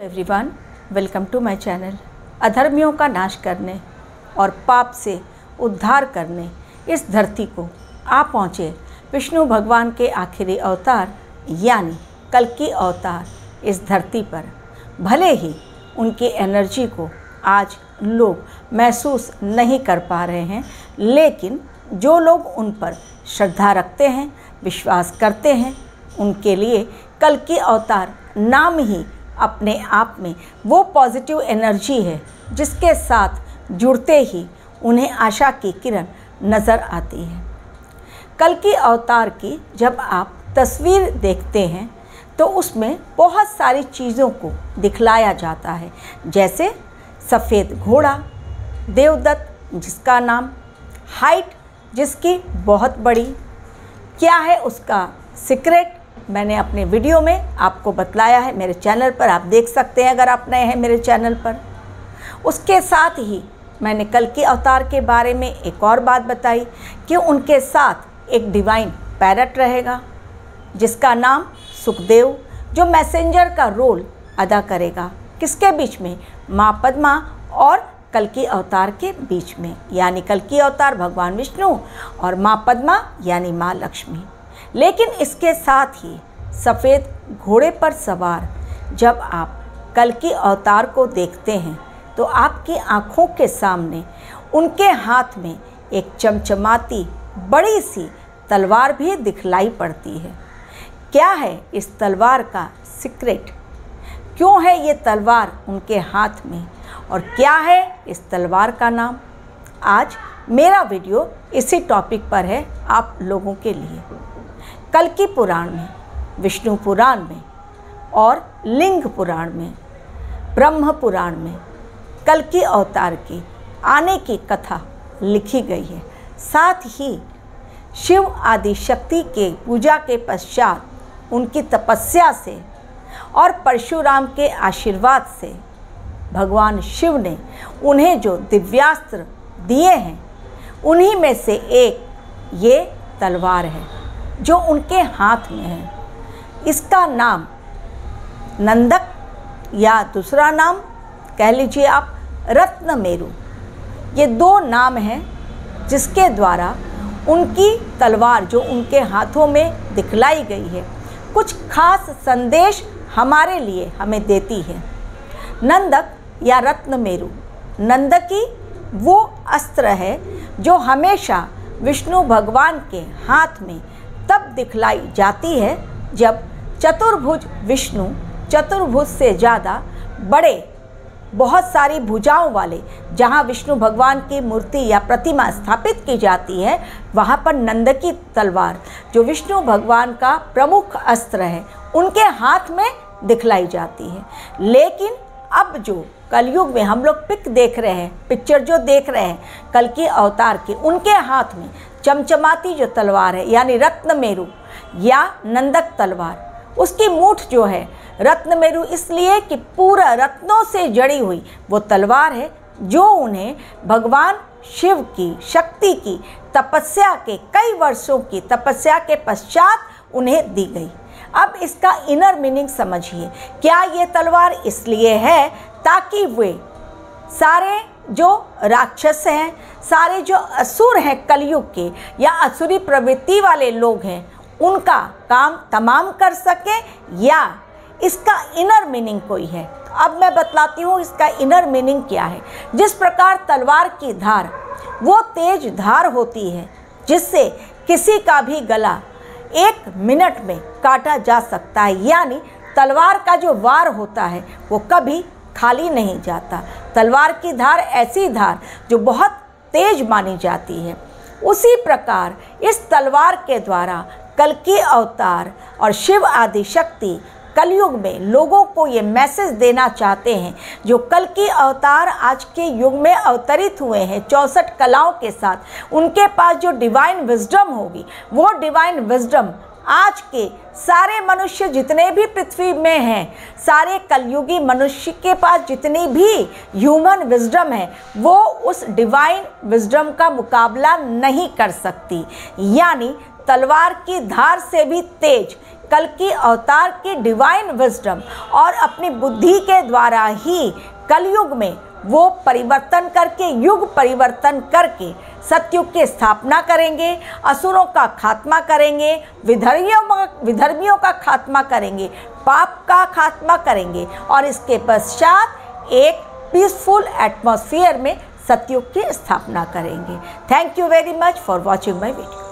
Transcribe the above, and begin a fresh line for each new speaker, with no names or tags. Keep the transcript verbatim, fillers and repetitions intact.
Everyone, welcome to my channel. अधर्मियों का नाश करने और पाप से उद्धार करने इस धरती को आ पहुँचे विष्णु भगवान के आखिरी अवतार यानी कल्कि अवतार इस धरती पर। भले ही उनकी एनर्जी को आज लोग महसूस नहीं कर पा रहे हैं, लेकिन जो लोग उन पर श्रद्धा रखते हैं, विश्वास करते हैं, उनके लिए कल्कि अवतार नाम ही अपने आप में वो पॉजिटिव एनर्जी है जिसके साथ जुड़ते ही उन्हें आशा की किरण नज़र आती है। कल्कि अवतार की जब आप तस्वीर देखते हैं तो उसमें बहुत सारी चीज़ों को दिखलाया जाता है, जैसे सफ़ेद घोड़ा, देवदत्त जिसका नाम, हाइट जिसकी बहुत बड़ी, क्या है उसका सीक्रेट मैंने अपने वीडियो में आपको बतलाया है, मेरे चैनल पर आप देख सकते हैं अगर आप नए हैं मेरे चैनल पर। उसके साथ ही मैंने कल्कि अवतार के बारे में एक और बात बताई कि उनके साथ एक डिवाइन पैरट रहेगा जिसका नाम सुखदेव, जो मैसेंजर का रोल अदा करेगा। किसके बीच में? माँ पद्मा और कल्कि अवतार के बीच में, यानी कल्कि अवतार भगवान विष्णु और माँ पद्मा यानी माँ लक्ष्मी। लेकिन इसके साथ ही सफ़ेद घोड़े पर सवार जब आप कल्कि अवतार को देखते हैं तो आपकी आँखों के सामने उनके हाथ में एक चमचमाती बड़ी सी तलवार भी दिखलाई पड़ती है। क्या है इस तलवार का सीक्रेट? क्यों है ये तलवार उनके हाथ में और क्या है इस तलवार का नाम? आज मेरा वीडियो इसी टॉपिक पर है आप लोगों के लिए। कल्कि पुराण में, विष्णु पुराण में और लिंग पुराण में, ब्रह्म पुराण में कल्कि अवतार की आने की कथा लिखी गई है। साथ ही शिव आदि शक्ति के पूजा के पश्चात उनकी तपस्या से और परशुराम के आशीर्वाद से भगवान शिव ने उन्हें जो दिव्यास्त्र दिए हैं उन्हीं में से एक ये तलवार है जो उनके हाथ में है। इसका नाम नंदक या दूसरा नाम कह लीजिए आप रत्नमेरु, ये दो नाम हैं जिसके द्वारा उनकी तलवार जो उनके हाथों में दिखलाई गई है कुछ खास संदेश हमारे लिए हमें देती है। नंदक या रत्नमेरु, नंदकी वो अस्त्र है जो हमेशा विष्णु भगवान के हाथ में तब दिखलाई जाती है जब चतुर्भुज विष्णु, चतुर्भुज से ज़्यादा बड़े बहुत सारी भुजाओं वाले जहाँ विष्णु भगवान की मूर्ति या प्रतिमा स्थापित की जाती है वहाँ पर नंदकी तलवार जो विष्णु भगवान का प्रमुख अस्त्र है उनके हाथ में दिखलाई जाती है। लेकिन अब जो कलयुग में हम लोग पिक देख रहे हैं, पिक्चर जो देख रहे हैं कल्कि अवतार की, उनके हाथ में चमचमाती जो तलवार है यानी रत्नमेरु या नंदक तलवार, उसकी मूठ जो है रत्नमेरु इसलिए कि पूरा रत्नों से जड़ी हुई वो तलवार है जो उन्हें भगवान शिव की शक्ति की तपस्या के कई वर्षों की तपस्या के पश्चात उन्हें दी गई। अब इसका इनर मीनिंग समझिए। क्या ये तलवार इसलिए है ताकि वे सारे जो राक्षस हैं, सारे जो असुर हैं कलयुग के या असुरी प्रवृत्ति वाले लोग हैं उनका काम तमाम कर सकें, या इसका इनर मीनिंग कोई है? अब मैं बतलाती हूँ इसका इनर मीनिंग क्या है। जिस प्रकार तलवार की धार वो तेज धार होती है जिससे किसी का भी गला एक मिनट में काटा जा सकता है, यानी तलवार का जो वार होता है वो कभी खाली नहीं जाता। तलवार की धार ऐसी धार जो बहुत तेज मानी जाती है। उसी प्रकार इस तलवार के द्वारा कल्कि अवतार और शिव आदि शक्ति कलयुग में लोगों को ये मैसेज देना चाहते हैं। जो कल्कि अवतार आज के युग में अवतरित हुए हैं चौसठ कलाओं के साथ, उनके पास जो डिवाइन विजडम होगी वो डिवाइन विजडम आज के सारे मनुष्य जितने भी पृथ्वी में हैं, सारे कलयुगी मनुष्य के पास जितनी भी ह्यूमन विजडम है वो उस डिवाइन विजडम का मुकाबला नहीं कर सकती। यानी तलवार की धार से भी तेज कल्कि अवतार की डिवाइन विजडम और अपनी बुद्धि के द्वारा ही कलयुग में वो परिवर्तन करके, युग परिवर्तन करके सतयुग की स्थापना करेंगे, असुरों का खात्मा करेंगे, विधर्मियों विधर्मियों का खात्मा करेंगे, पाप का खात्मा करेंगे और इसके पश्चात एक पीसफुल एटमॉस्फेयर में सतयुग की स्थापना करेंगे। Thank you very much for watching my video.